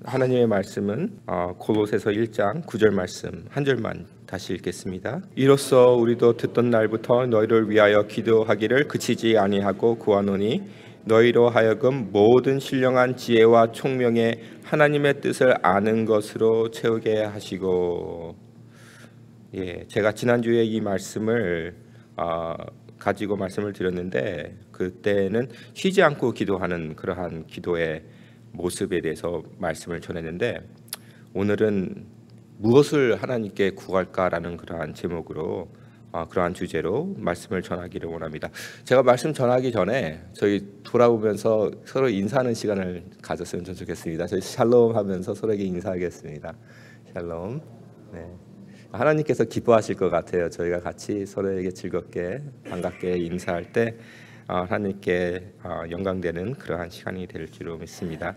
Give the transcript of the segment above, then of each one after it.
하나님의 말씀은 골로새서 1장 9절 말씀 한 절만 다시 읽겠습니다. 이로써 우리도 듣던 날부터 너희를 위하여 기도하기를 그치지 아니하고 구하노니 너희로 하여금 모든 신령한 지혜와 총명에 하나님의 뜻을 아는 것으로 채우게 하시고. 제가 지난주에 이 말씀을 가지고 말씀을 드렸는데, 그때는 쉬지 않고 기도하는 그러한 기도의 모습에 대해서 말씀을 전했는데, 오늘은 무엇을 하나님께 구할까라는 그러한 제목으로 그러한 주제로 말씀을 전하기를 원합니다. 제가 말씀 전하기 전에 저희 돌아보면서 서로 인사하는 시간을 가졌으면 좋겠습니다. 저희 샬롬 하면서 서로에게 인사하겠습니다. 샬롬. 네. 하나님께서 기뻐하실 것 같아요. 저희가 같이 서로에게 즐겁게 반갑게 인사할 때 하나님께 영광되는 그러한 시간이 될 줄로 믿습니다.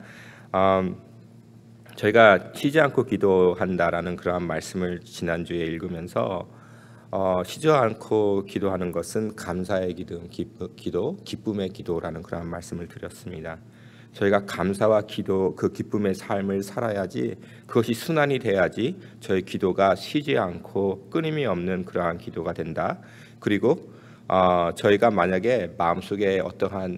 저희가 쉬지 않고 기도한다라는 그러한 말씀을 지난주에 읽으면서 쉬지 않고 기도하는 것은 감사의 기도, 기쁨의 기도라는 그러한 말씀을 드렸습니다. 저희가 감사와 기도, 그 기쁨의 삶을 살아야지, 그것이 순환이 돼야지 저희 기도가 쉬지 않고 끊임이 없는 그러한 기도가 된다. 그리고 저희가 만약에 마음속에 어떠한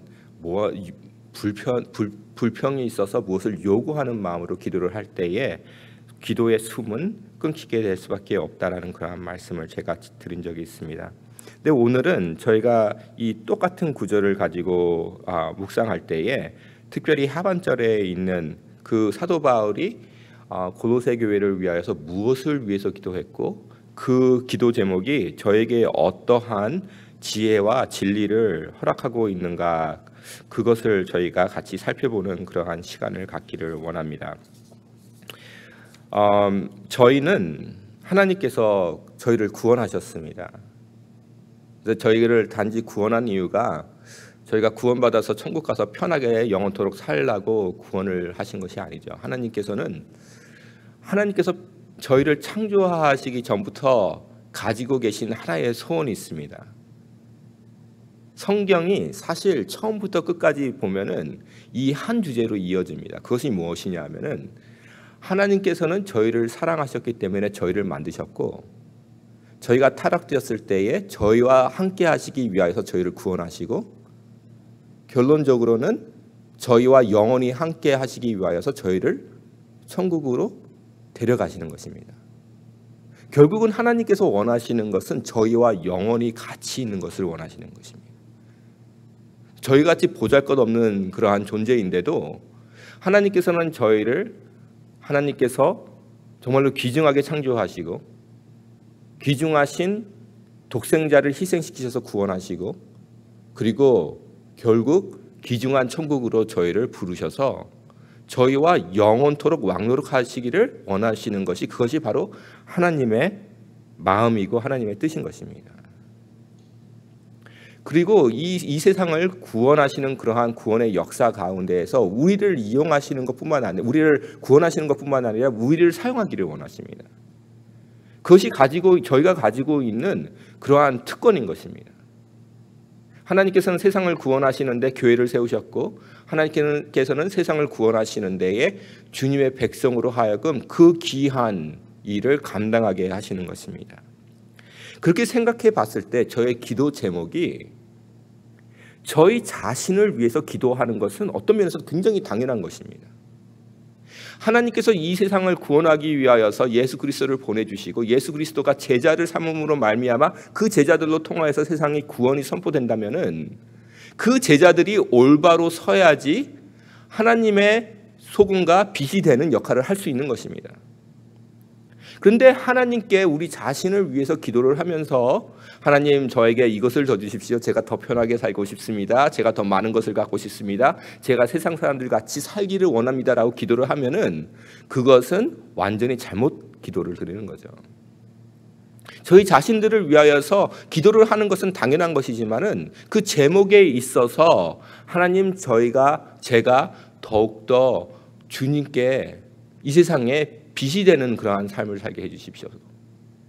불평이 있어서 무엇을 요구하는 마음으로 기도를 할 때에 기도의 숨은 끊기게 될 수밖에 없다라는 그런 말씀을 제가 드린 적이 있습니다. 근데 오늘은 저희가 이 똑같은 구절을 가지고 묵상할 때에 특별히 하반절에 있는 그 사도 바울이 골로새 교회를 위하여서 무엇을 위해서 기도했고, 그 기도 제목이 저에게 어떠한 지혜와 진리를 허락하고 있는가, 그것을 저희가 같이 살펴보는 그러한 시간을 갖기를 원합니다. 저희는 하나님께서 저희를 구원하셨습니다. 그래서 저희를 단지 구원한 이유가 저희가 구원받아서 천국 가서 편하게 영원토록 살라고 구원을 하신 것이 아니죠. 하나님께서 저희를 창조하시기 전부터 가지고 계신 하나의 소원이 있습니다. 성경이 사실 처음부터 끝까지 보면은 이 한 주제로 이어집니다. 그것이 무엇이냐 하면은, 하나님께서는 저희를 사랑하셨기 때문에 저희를 만드셨고, 저희가 타락되었을 때에 저희와 함께 하시기 위하여서 저희를 구원하시고, 결론적으로는 저희와 영원히 함께 하시기 위하여서 저희를 천국으로 데려가시는 것입니다. 결국은 하나님께서 원하시는 것은 저희와 영원히 같이 있는 것을 원하시는 것입니다. 저희같이 보잘것없는 그러한 존재인데도 하나님께서는 하나님께서 정말로 귀중하게 창조하시고, 귀중하신 독생자를 희생시키셔서 구원하시고, 그리고 결국 귀중한 천국으로 저희를 부르셔서 저희와 영원토록 왕노릇 하시기를 원하시는 것이, 그것이 바로 하나님의 마음이고 하나님의 뜻인 것입니다. 그리고 이 세상을 구원하시는 그러한 구원의 역사 가운데에서 우리를 이용하시는 것뿐만 아니라, 우리를 구원하시는 것뿐만 아니라 우리를 사용하기를 원하십니다. 그것이 저희가 가지고 있는 그러한 특권인 것입니다. 하나님께서는 세상을 구원하시는데 교회를 세우셨고, 하나님께서는 세상을 구원하시는 데에 주님의 백성으로 하여금 그 귀한 일을 감당하게 하시는 것입니다. 그렇게 생각해 봤을 때 저의 기도 제목이, 저희 자신을 위해서 기도하는 것은 어떤 면에서 굉장히 당연한 것입니다. 하나님께서 이 세상을 구원하기 위하여서 예수 그리스도를 보내주시고, 예수 그리스도가 제자를 삼음으로 말미암아 그 제자들로 통하여서 세상이 구원이 선포된다면은, 그 제자들이 올바로 서야지 하나님의 소금과 빛이 되는 역할을 할 수 있는 것입니다. 그런데 하나님께 우리 자신을 위해서 기도를 하면서, 하나님 저에게 이것을 더 주십시오. 제가 더 편하게 살고 싶습니다. 제가 더 많은 것을 갖고 싶습니다. 제가 세상 사람들 같이 살기를 원합니다라고 기도를 하면은, 그것은 완전히 잘못 기도를 드리는 거죠. 저희 자신들을 위하여서 기도를 하는 것은 당연한 것이지만은, 그 제목에 있어서 하나님, 제가 더욱더 주님께 이 세상에 빛이 되는 그러한 삶을 살게 해주십시오.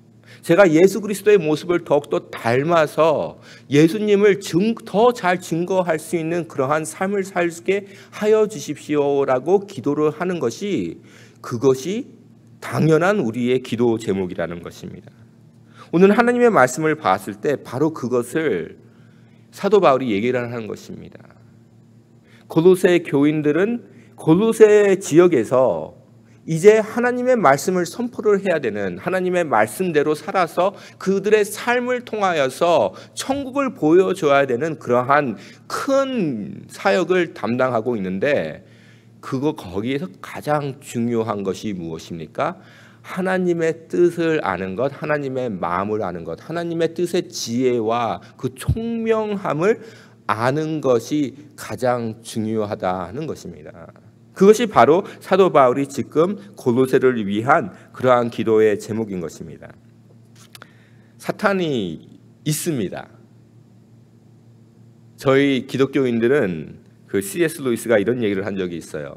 제가 예수 그리스도의 모습을 더욱더 닮아서 예수님을 더 잘 증거할 수 있는 그러한 삶을 살게 하여 주십시오라고 기도를 하는 것이, 그것이 당연한 우리의 기도 제목이라는 것입니다. 오늘 하나님의 말씀을 봤을 때 바로 그것을 사도 바울이 얘기를 하는 것입니다. 골로새 교인들은 골로새 지역에서 이제 하나님의 말씀을 선포를 해야 되는, 하나님의 말씀대로 살아서 그들의 삶을 통하여서 천국을 보여줘야 되는 그러한 큰 사역을 담당하고 있는데, 거기에서 가장 중요한 것이 무엇입니까? 하나님의 뜻을 아는 것, 하나님의 마음을 아는 것, 하나님의 뜻의 지혜와 그 총명함을 아는 것이 가장 중요하다는 것입니다. 그것이 바로 사도 바울이 지금 골로새를 위한 그러한 기도의 제목인 것입니다. 사탄이 있습니다. 저희 기독교인들은 그 C.S. 루이스가 이런 얘기를 한 적이 있어요.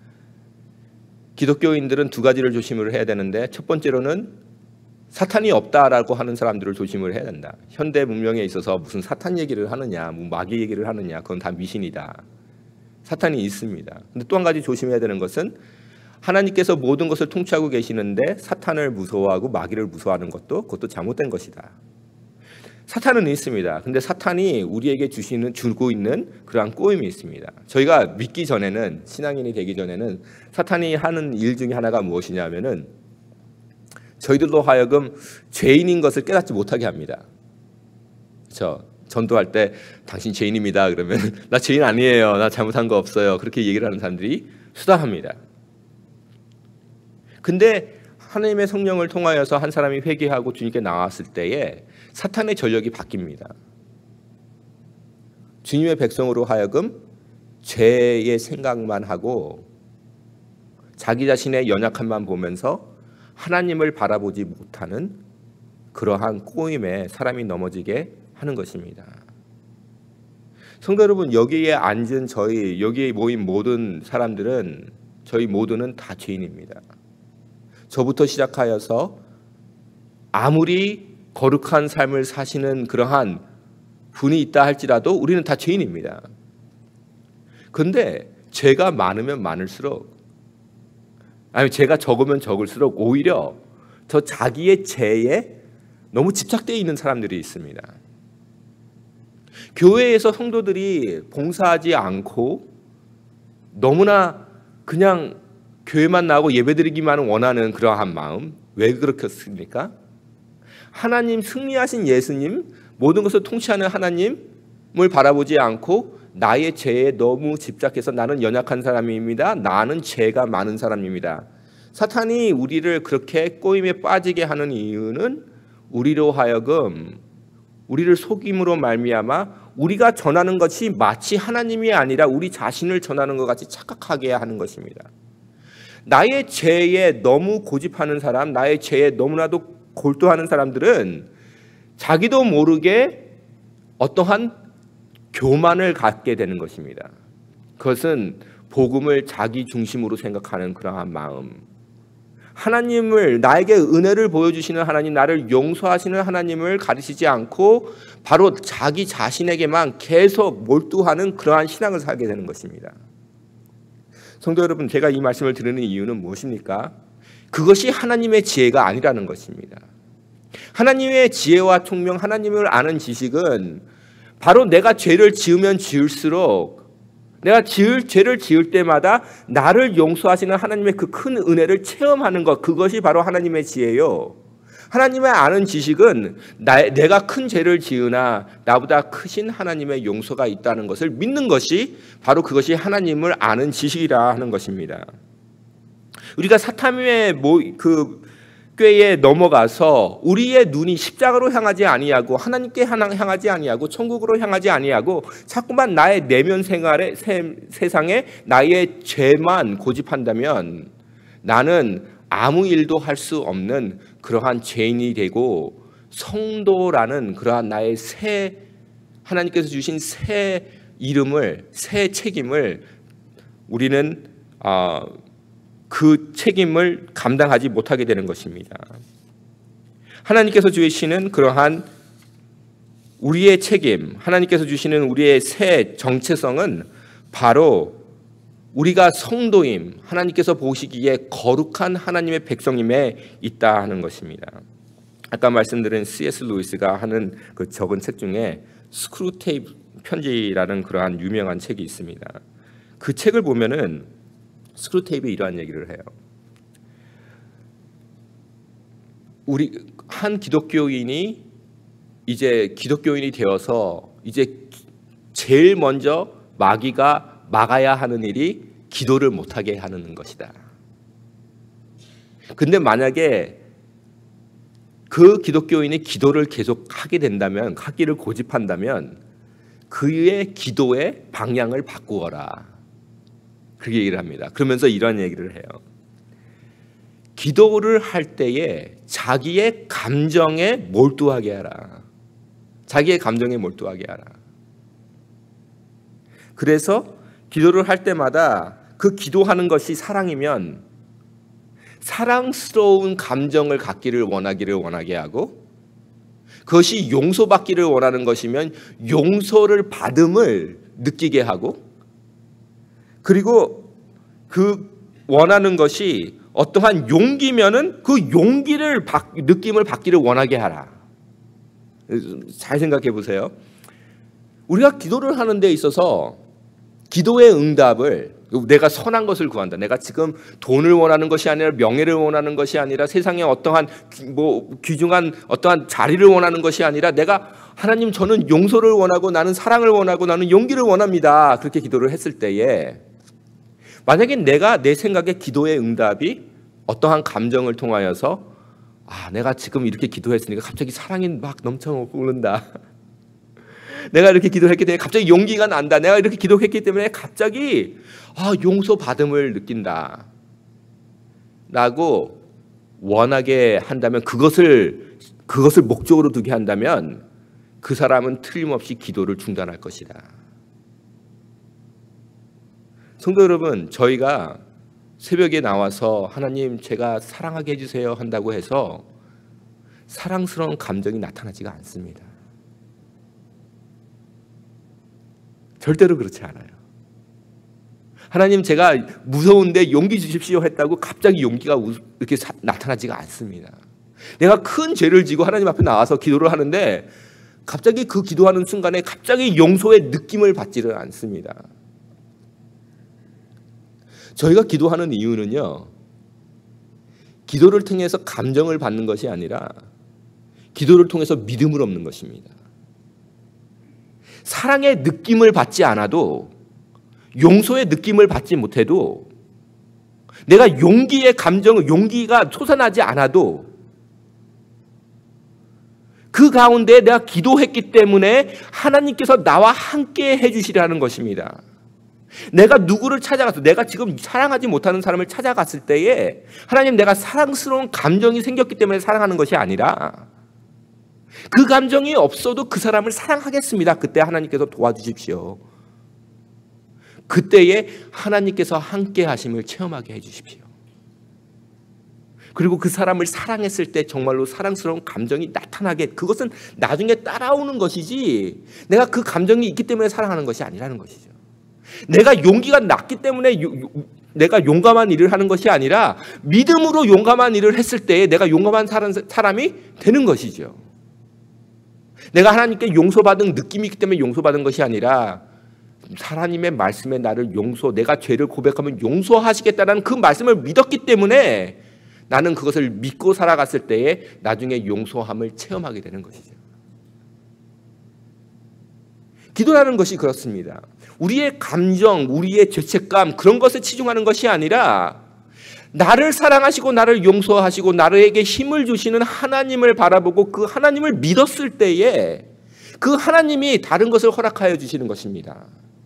기독교인들은 두 가지를 조심을 해야 되는데, 첫 번째로는 사탄이 없다라고 하는 사람들을 조심을 해야 된다. 현대 문명에 있어서 무슨 사탄 얘기를 하느냐, 뭐 마귀 얘기를 하느냐, 그건 다 미신이다. 사탄이 있습니다. 근데 또 한 가지 조심해야 되는 것은, 하나님께서 모든 것을 통치하고 계시는데 사탄을 무서워하고 마귀를 무서워하는 그것도 잘못된 것이다. 사탄은 있습니다. 근데 사탄이 우리에게 주고 있는 그러한 꼬임이 있습니다. 저희가 믿기 전에는, 신앙인이 되기 전에는 사탄이 하는 일 중에 하나가 무엇이냐면은, 저희들로 하여금 죄인인 것을 깨닫지 못하게 합니다. 그렇죠? 전도할 때 당신 죄인입니다. 그러면 나 죄인 아니에요. 나 잘못한 거 없어요. 그렇게 얘기를 하는 사람들이 수다합니다. 근데 하나님의 성령을 통하여서 한 사람이 회개하고 주님께 나왔을 때에 사탄의 전력이 바뀝니다. 주님의 백성으로 하여금 죄의 생각만 하고 자기 자신의 연약함만 보면서 하나님을 바라보지 못하는 그러한 꼬임에 사람이 넘어지게 하는 것입니다. 성도 여러분, 여기에 앉은 여기에 모인 모든 사람들은, 저희 모두는 다 죄인입니다. 저부터 시작하여서 아무리 거룩한 삶을 사시는 그러한 분이 있다 할지라도 우리는 다 죄인입니다. 그런데 죄가 많으면 많을수록, 아니 죄가 적으면 적을수록 오히려 저 자기의 죄에 너무 집착되어 있는 사람들이 있습니다. 교회에서 성도들이 봉사하지 않고 너무나 그냥 교회만 나오고 예배드리기만 원하는 그러한 마음, 왜 그렇겠습니까? 하나님, 승리하신 예수님, 모든 것을 통치하는 하나님을 바라보지 않고 나의 죄에 너무 집착해서 나는 연약한 사람입니다. 나는 죄가 많은 사람입니다. 사탄이 우리를 그렇게 꼬임에 빠지게 하는 이유는 우리로 하여금, 우리를 속임으로 말미암아 우리가 전하는 것이 마치 하나님이 아니라 우리 자신을 전하는 것 같이 착각하게 하는 것입니다. 나의 죄에 너무 고집하는 사람, 나의 죄에 너무나도 골도하는 사람들은 자기도 모르게 어떠한 교만을 갖게 되는 것입니다. 그것은 복음을 자기 중심으로 생각하는 그러한 마음, 하나님을, 나에게 은혜를 보여주시는 하나님, 나를 용서하시는 하나님을 가르치지 않고 바로 자기 자신에게만 계속 몰두하는 그러한 신앙을 살게 되는 것입니다. 성도 여러분, 제가 이 말씀을 드리는 이유는 무엇입니까? 그것이 하나님의 지혜가 아니라는 것입니다. 하나님의 지혜와 총명, 하나님을 아는 지식은 바로 내가 죄를 지으면 지을수록, 내가 죄를 지을 때마다 나를 용서하시는 하나님의 그 큰 은혜를 체험하는 것, 그것이 바로 하나님의 지혜요. 하나님의 아는 지식은 내가 큰 죄를 지으나 나보다 크신 하나님의 용서가 있다는 것을 믿는 것이 바로 그것이 하나님을 아는 지식이라 하는 것입니다. 우리가 사탄의 꾀에 넘어가서 우리의 눈이 십자가로 향하지 아니하고 하나님께 향하지 아니하고 천국으로 향하지 아니하고 자꾸만 나의 내면 생활에 세상에 나의 죄만 고집한다면 나는 아무 일도 할 수 없는 그러한 죄인이 되고, 성도라는 그러한 나의 하나님께서 주신 새 이름을, 새 책임을 우리는 그 책임을 감당하지 못하게 되는 것입니다. 하나님께서 주시는 그러한 우리의 책임, 하나님께서 주시는 우리의 새 정체성은 바로 우리가 성도임, 하나님께서 보시기에 거룩한 하나님의 백성임에 있다 하는 것입니다. 아까 말씀드린 C.S. 루이스가 하는 그 적은 책 중에 스크루테이프 편지라는 그러한 유명한 책이 있습니다. 그 책을 보면은 스크루테이프에 이러한 얘기를 해요. 우리 한 기독교인이 이제 기독교인이 되어서 이제 제일 먼저 마귀가 막아야 하는 일이 기도를 못하게 하는 것이다. 근데 만약에 그 기독교인이 기도를 계속 하게 된다면, 하기를 고집한다면 그의 기도의 방향을 바꾸어라. 그렇게 얘기를 합니다. 그러면서 이런 얘기를 해요. 기도를 할 때에 자기의 감정에 몰두하게 하라. 자기의 감정에 몰두하게 하라. 그래서 기도를 할 때마다 그 기도하는 것이 사랑이면 사랑스러운 감정을 갖기를 원하게 하고, 그것이 용서받기를 원하는 것이면 용서를 받음을 느끼게 하고, 그리고 그 원하는 것이 어떠한 용기면은 그 용기를 느낌을 받기를 원하게 하라. 잘 생각해 보세요. 우리가 기도를 하는 데 있어서 기도의 응답을, 내가 선한 것을 구한다. 내가 지금 돈을 원하는 것이 아니라 명예를 원하는 것이 아니라 세상에 어떠한 귀중한 어떠한 자리를 원하는 것이 아니라 내가 하나님, 저는 용서를 원하고 나는 사랑을 원하고 나는 용기를 원합니다. 그렇게 기도를 했을 때에 만약에 내 생각에 기도의 응답이 어떠한 감정을 통하여서 내가 지금 이렇게 기도했으니까 갑자기 사랑이 막 넘쳐 오른다. 내가 이렇게 기도했기 때문에 갑자기 용기가 난다. 내가 이렇게 기도했기 때문에 갑자기 용서받음을 느낀다 라고 원하게 한다면, 그것을 목적으로 두게 한다면 그 사람은 틀림없이 기도를 중단할 것이다. 성도 여러분, 저희가 새벽에 나와서 하나님 제가 사랑하게 해주세요 한다고 해서 사랑스러운 감정이 나타나지가 않습니다. 절대로 그렇지 않아요. 하나님 제가 무서운데 용기 주십시오 했다고 갑자기 용기가 이렇게 나타나지가 않습니다. 내가 큰 죄를 지고 하나님 앞에 나와서 기도를 하는데 갑자기 그 기도하는 순간에 갑자기 용서의 느낌을 받지를 않습니다. 저희가 기도하는 이유는요, 기도를 통해서 감정을 받는 것이 아니라 기도를 통해서 믿음을 얻는 것입니다. 사랑의 느낌을 받지 않아도, 용서의 느낌을 받지 못해도, 내가 용기의 감정을, 용기가 솟아나지 않아도 그 가운데 내가 기도했기 때문에 하나님께서 나와 함께 해주시라는 것입니다. 내가 누구를 찾아가서, 내가 지금 사랑하지 못하는 사람을 찾아갔을 때에 하나님, 내가 사랑스러운 감정이 생겼기 때문에 사랑하는 것이 아니라 그 감정이 없어도 그 사람을 사랑하겠습니다. 그때 하나님께서 도와주십시오. 그때에 하나님께서 함께 하심을 체험하게 해주십시오. 그리고 그 사람을 사랑했을 때 정말로 사랑스러운 감정이 나타나게, 그것은 나중에 따라오는 것이지 내가 그 감정이 있기 때문에 사랑하는 것이 아니라는 것이죠. 내가 용기가 났기 때문에 내가 용감한 일을 하는 것이 아니라 믿음으로 용감한 일을 했을 때에 내가 용감한 사람이 되는 것이죠. 내가 하나님께 용서받은 느낌이 있기 때문에 용서받은 것이 아니라 하나님의 말씀에 나를 내가 죄를 고백하면 용서하시겠다는 그 말씀을 믿었기 때문에 나는 그것을 믿고 살아갔을 때에 나중에 용서함을 체험하게 되는 것이죠. 기도라는 것이 그렇습니다. 우리의 감정, 우리의 죄책감, 그런 것에 치중하는 것이 아니라 나를 사랑하시고 나를 용서하시고 나에게 힘을 주시는 하나님을 바라보고 그 하나님을 믿었을 때에 그 하나님이 다른 것을 허락하여 주시는 것입니다.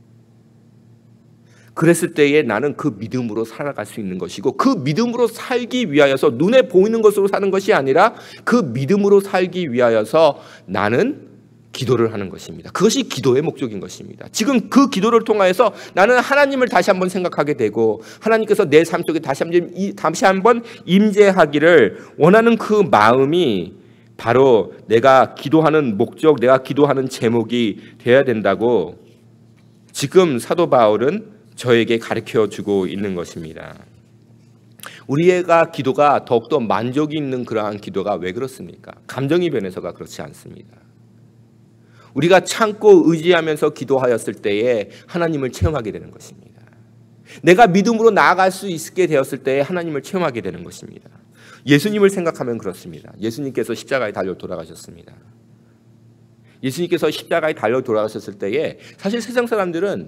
그랬을 때에 나는 그 믿음으로 살아갈 수 있는 것이고, 그 믿음으로 살기 위하여서 눈에 보이는 것으로 사는 것이 아니라 그 믿음으로 살기 위하여서 나는 기도를 하는 것입니다. 그것이 기도의 목적인 것입니다. 지금 그 기도를 통하여서 나는 하나님을 다시 한번 생각하게 되고 하나님께서 내 삶 속에 다시 한번 임재하기를 원하는 그 마음이 바로 내가 기도하는 목적, 내가 기도하는 제목이 되어야 된다고 지금 사도 바울은 저에게 가르쳐 주고 있는 것입니다. 우리가 기도가 더욱더 만족이 있는 그러한 기도가 왜 그렇습니까? 감정이 변해서가 그렇지 않습니다. 우리가 참고 의지하면서 기도하였을 때에 하나님을 체험하게 되는 것입니다. 내가 믿음으로 나아갈 수 있게 되었을 때에 하나님을 체험하게 되는 것입니다. 예수님을 생각하면 그렇습니다. 예수님께서 십자가에 달려 돌아가셨습니다. 예수님께서 십자가에 달려 돌아가셨을 때에 사실 세상 사람들은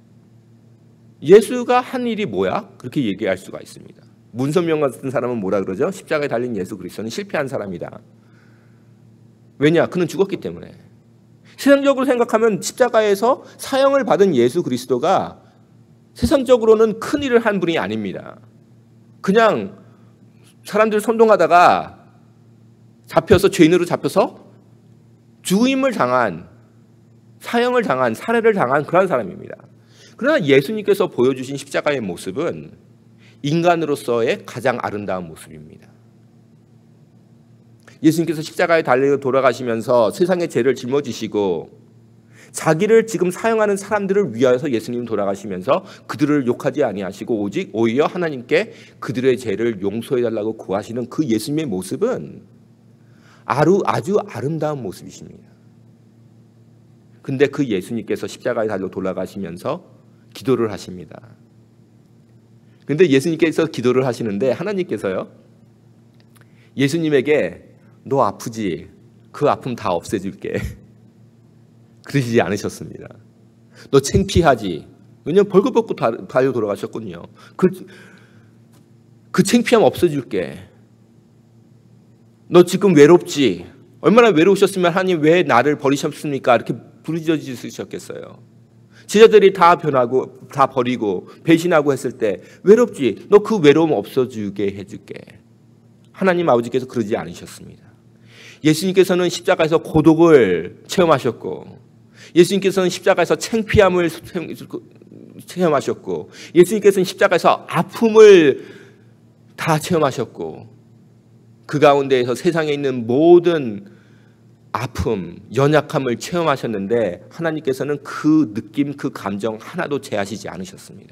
예수가 한 일이 뭐야? 그렇게 얘기할 수가 있습니다. 문선명 같은 사람은 뭐라 그러죠? 십자가에 달린 예수 그리스도는 실패한 사람이다. 왜냐? 그는 죽었기 때문에. 세상적으로 생각하면 십자가에서 사형을 받은 예수 그리스도가 세상적으로는 큰 일을 한 분이 아닙니다. 그냥 사람들 선동하다가 잡혀서 죄인으로 잡혀서 죽임을 당한, 사형을 당한, 살해를 당한 그런 사람입니다. 그러나 예수님께서 보여주신 십자가의 모습은 인간으로서의 가장 아름다운 모습입니다. 예수님께서 십자가에 달려 돌아가시면서 세상의 죄를 짊어지시고 자기를 지금 사용하는 사람들을 위하여서 예수님이 돌아가시면서 그들을 욕하지 아니하시고 오직 오히려 하나님께 그들의 죄를 용서해달라고 구하시는 그 예수님의 모습은 아주 아름다운 모습이십니다. 근데 그 예수님께서 십자가에 달려 돌아가시면서 기도를 하십니다. 근데 예수님께서 기도를 하시는데 하나님께서요, 예수님에게 너 아프지? 그 아픔 다 없애줄게. 그러시지 않으셨습니다. 너 창피하지? 왜냐면 벌거벗고 달려 돌아가셨거든요. 그 창피함 없애줄게. 너 지금 외롭지? 얼마나 외로우셨으면 하나님 왜 나를 버리셨습니까? 이렇게 부르짖으셨겠어요. 제자들이 다 변하고 다 버리고 배신하고 했을 때 외롭지? 너 그 외로움 없어지게 해줄게. 하나님 아버지께서 그러지 않으셨습니다. 예수님께서는 십자가에서 고독을 체험하셨고 예수님께서는 십자가에서 창피함을 체험하셨고 예수님께서는 십자가에서 아픔을 다 체험하셨고 그 가운데에서 세상에 있는 모든 아픔, 연약함을 체험하셨는데 하나님께서는 그 느낌, 그 감정 하나도 제하시지 않으셨습니다.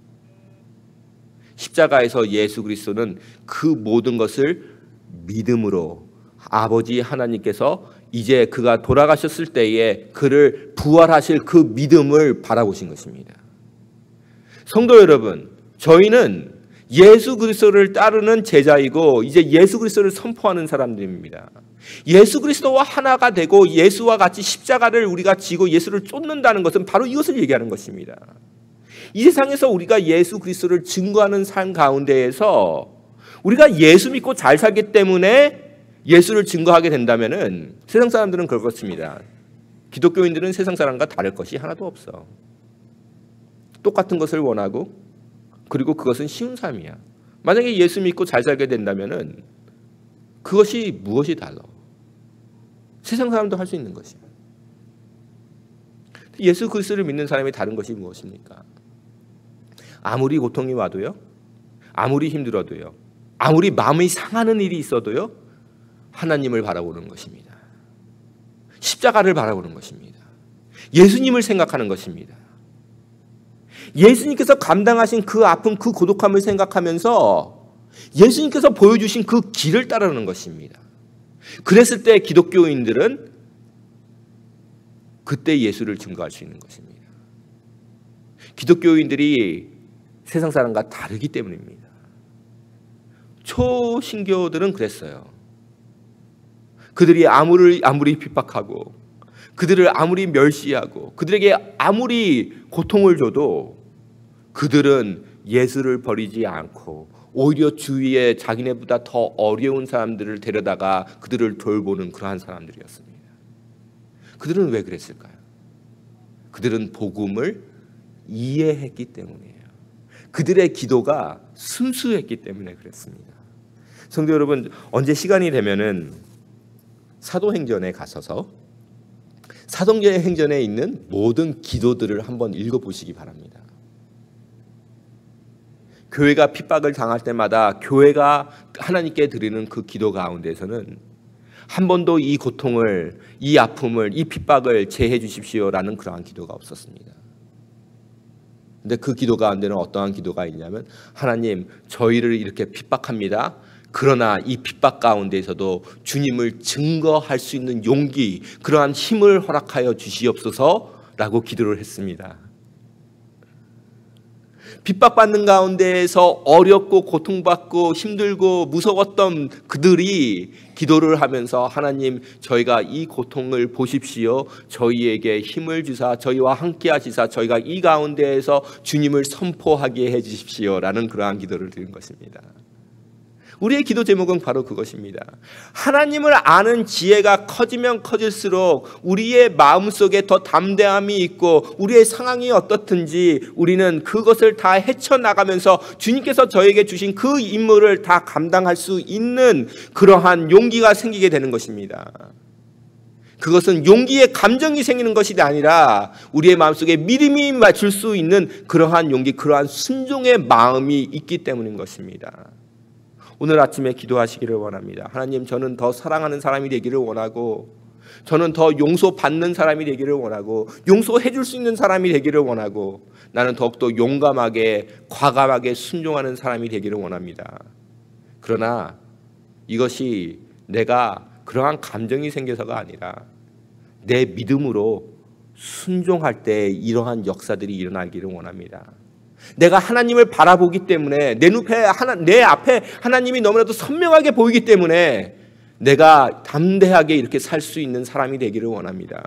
십자가에서 예수 그리스도는 그 모든 것을 믿음으로 아버지 하나님께서 이제 그가 돌아가셨을 때에 그를 부활하실 그 믿음을 바라보신 것입니다. 성도 여러분, 저희는 예수 그리스도를 따르는 제자이고 이제 예수 그리스도를 선포하는 사람들입니다. 예수 그리스도와 하나가 되고 예수와 같이 십자가를 우리가 지고 예수를 쫓는다는 것은 바로 이것을 얘기하는 것입니다. 이 세상에서 우리가 예수 그리스도를 증거하는 삶 가운데에서 우리가 예수 믿고 잘 살기 때문에 예수를 증거하게 된다면은 세상 사람들은 그렇습니다. 기독교인들은 세상 사람과 다를 것이 하나도 없어. 똑같은 것을 원하고 그리고 그것은 쉬운 삶이야. 만약에 예수 믿고 잘 살게 된다면은 그것이 무엇이 달라? 세상 사람도 할 수 있는 것이야. 예수 그리스도를 믿는 사람이 다른 것이 무엇입니까? 아무리 고통이 와도요, 아무리 힘들어도요, 아무리 마음이 상하는 일이 있어도요, 하나님을 바라보는 것입니다. 십자가를 바라보는 것입니다. 예수님을 생각하는 것입니다. 예수님께서 감당하신 그 아픔, 그 고독함을 생각하면서 예수님께서 보여주신 그 길을 따르는 것입니다. 그랬을 때 기독교인들은 그때 예수를 증거할 수 있는 것입니다. 기독교인들이 세상 사람과 다르기 때문입니다. 초신교들은 그랬어요. 그들이 아무리 핍박하고 그들을 아무리 멸시하고 그들에게 아무리 고통을 줘도 그들은 예수를 버리지 않고 오히려 주위에 자기네보다 더 어려운 사람들을 데려다가 그들을 돌보는 그러한 사람들이었습니다. 그들은 왜 그랬을까요? 그들은 복음을 이해했기 때문이에요. 그들의 기도가 순수했기 때문에 그랬습니다. 성도 여러분, 언제 시간이 되면은 사도행전에 가셔서 사도행전에 있는 모든 기도들을 한번 읽어보시기 바랍니다. 교회가 핍박을 당할 때마다 교회가 하나님께 드리는 그 기도 가운데서는 한 번도 이 고통을, 이 아픔을, 이 핍박을 제해 주십시오라는 그러한 기도가 없었습니다. 근데 그 기도 가운데는 어떠한 기도가 있냐면, 하나님, 저희를 이렇게 핍박합니다. 그러나 이 핍박 가운데에서도 주님을 증거할 수 있는 용기, 그러한 힘을 허락하여 주시옵소서라고 기도를 했습니다. 핍박받는 가운데에서 어렵고 고통받고 힘들고 무서웠던 그들이 기도를 하면서, 하나님, 저희가 이 고통을 보십시오. 저희에게 힘을 주사 저희와 함께 하시사 저희가 이 가운데에서 주님을 선포하게 해 주십시오라는 그러한 기도를 드린 것입니다. 우리의 기도 제목은 바로 그것입니다. 하나님을 아는 지혜가 커지면 커질수록 우리의 마음속에 더 담대함이 있고, 우리의 상황이 어떻든지 우리는 그것을 다 헤쳐나가면서 주님께서 저에게 주신 그 임무를 다 감당할 수 있는 그러한 용기가 생기게 되는 것입니다. 그것은 용기의 감정이 생기는 것이 아니라 우리의 마음속에 믿음이 맞출 수 있는 그러한 용기, 그러한 순종의 마음이 있기 때문인 것입니다. 오늘 아침에 기도하시기를 원합니다. 하나님, 저는 더 사랑하는 사람이 되기를 원하고, 저는 더 용서받는 사람이 되기를 원하고, 용서해 줄 수 있는 사람이 되기를 원하고, 나는 더욱더 용감하게 과감하게 순종하는 사람이 되기를 원합니다. 그러나 이것이 내가 그러한 감정이 생겨서가 아니라 내 믿음으로 순종할 때 이러한 역사들이 일어나기를 원합니다. 내가 하나님을 바라보기 때문에, 내 앞에 하나님이 너무나도 선명하게 보이기 때문에 내가 담대하게 이렇게 살 수 있는 사람이 되기를 원합니다.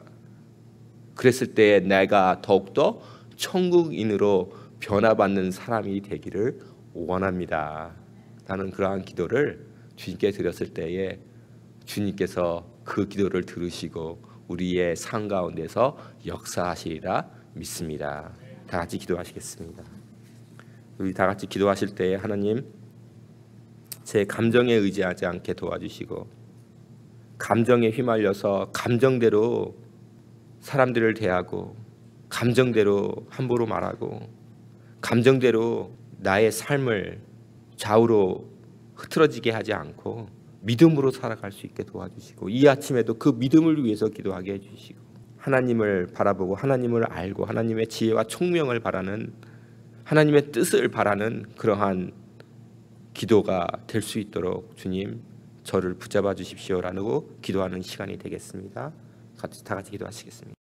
그랬을 때 내가 더욱더 천국인으로 변화받는 사람이 되기를 원합니다. 나는 그러한 기도를 주님께 드렸을 때에 주님께서 그 기도를 들으시고 우리의 삶 가운데서 역사하시리라 믿습니다. 다 같이 기도하시겠습니다. 우리 다 같이 기도하실 때, 하나님, 제 감정에 의지하지 않게 도와주시고, 감정에 휘말려서 감정대로 사람들을 대하고, 감정대로 함부로 말하고, 감정대로 나의 삶을 좌우로 흐트러지게 하지 않고 믿음으로 살아갈 수 있게 도와주시고, 이 아침에도 그 믿음을 위해서 기도하게 해주시고, 하나님을 바라보고 하나님을 알고 하나님의 지혜와 총명을 바라는, 하나님의 뜻을 바라는 그러한 기도가 될 수 있도록 주님, 저를 붙잡아 주십시오라고 기도하는 시간이 되겠습니다. 다 같이 기도하시겠습니다.